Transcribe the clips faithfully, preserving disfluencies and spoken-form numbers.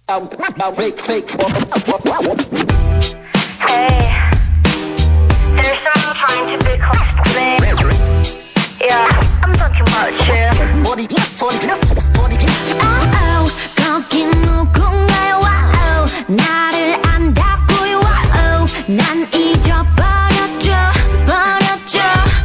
Hey, there's someone trying to be close to me. Yeah, I'm talking about you. Oh oh, 거기 누군가요? Wow, 나를 안다고요? Wow, 난 잊어버렸죠, 버렸죠.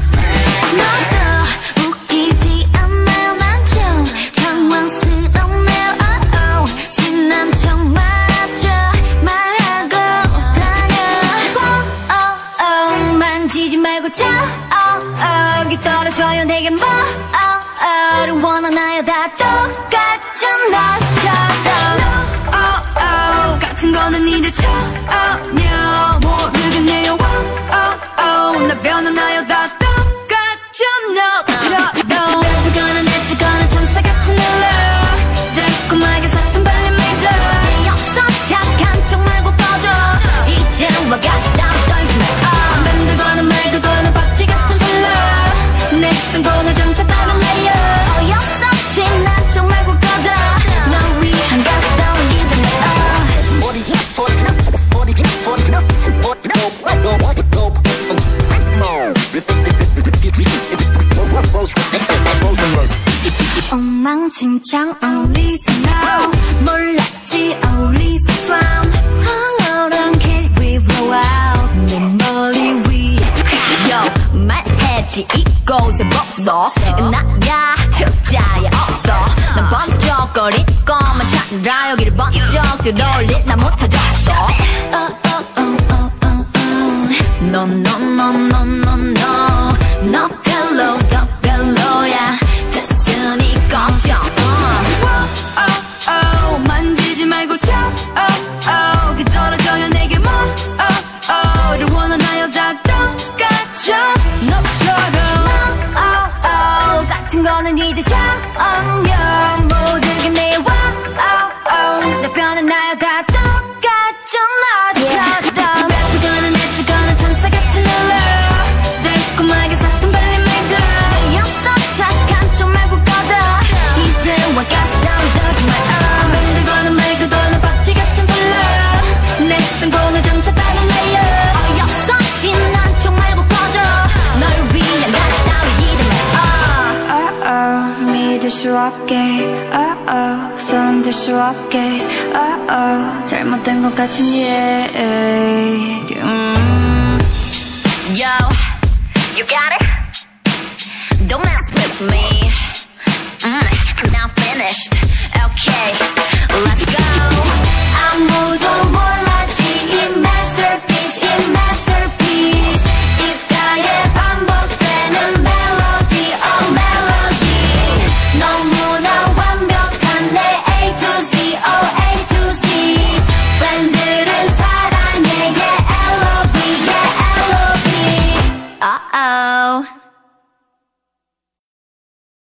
너도 웃기지 않나요? 난 좀 당황스럽네요. Oh oh, 지난 척 말하죠, 말하고 다녀. Oh oh, 만지지 말고 쳐. Oh oh, 기 떨어져요 내게 뭐? Oh oh를 원하나요? 다 똑같은 너처럼. No, oh oh, 같은 거는 이제 전혀 모르겠네요. Oh oh, 나 변하나요? 다 똑같은 너처럼. 내주거나 내주거나 천사 같은 널로 달콤하게 섞은 발림이들 없어 착한 척 말고 꺼져. 이제 와가 싶다면 떨지 마. 만들거나 말거나 박쥐 같은 털로 내 승부는 점차 다른 레이어. 어이없어 지난 척 말고 꺼져. 널 위한 가시 따윈 기대 마. 엉망진창 어울리서 now 몰랐지 어울리서 swan 황홀한 cake we blow out 내 머리 위에 Yo 말했지 이곳에 복서 나야 적자에 없어 난 번쩍거릴 것만 찾느라 여기를 번쩍 들어올릴 나 못 찾았어. Oh oh oh oh oh oh No no no no no no 너 별로 너 별로야 됐으니 걱정. Oh oh oh 만지지 말고 쳐. Oh oh 그 떨어져요 내게 뭐. Oh oh를 원하나요? 다 똑같죠 너처럼. Oh oh 같은 거는 이제 전혀 모르겠네요. Oh oh 나 변하나요? 다 똑같죠 너처럼. 내주거나 내주거나 천사 같은 널로 달콤하게 섞은 발림이들 없어 착한 척 말고 꺼져. 이제 와가시 따윈 떨지 마. 만들거나 말거나 박쥐 같은 털로 내 승부는 점차 다른 레이어. 어이없어 지난 척 말고 꺼져. 널 위한 가시 따윈 기대 마. Oh oh 믿을 수 없게 Oh oh 손들 수 없게 Oh oh 잘못된 것 같은 얘기. 음. Yo, you got it? Don't mess with me. Mm.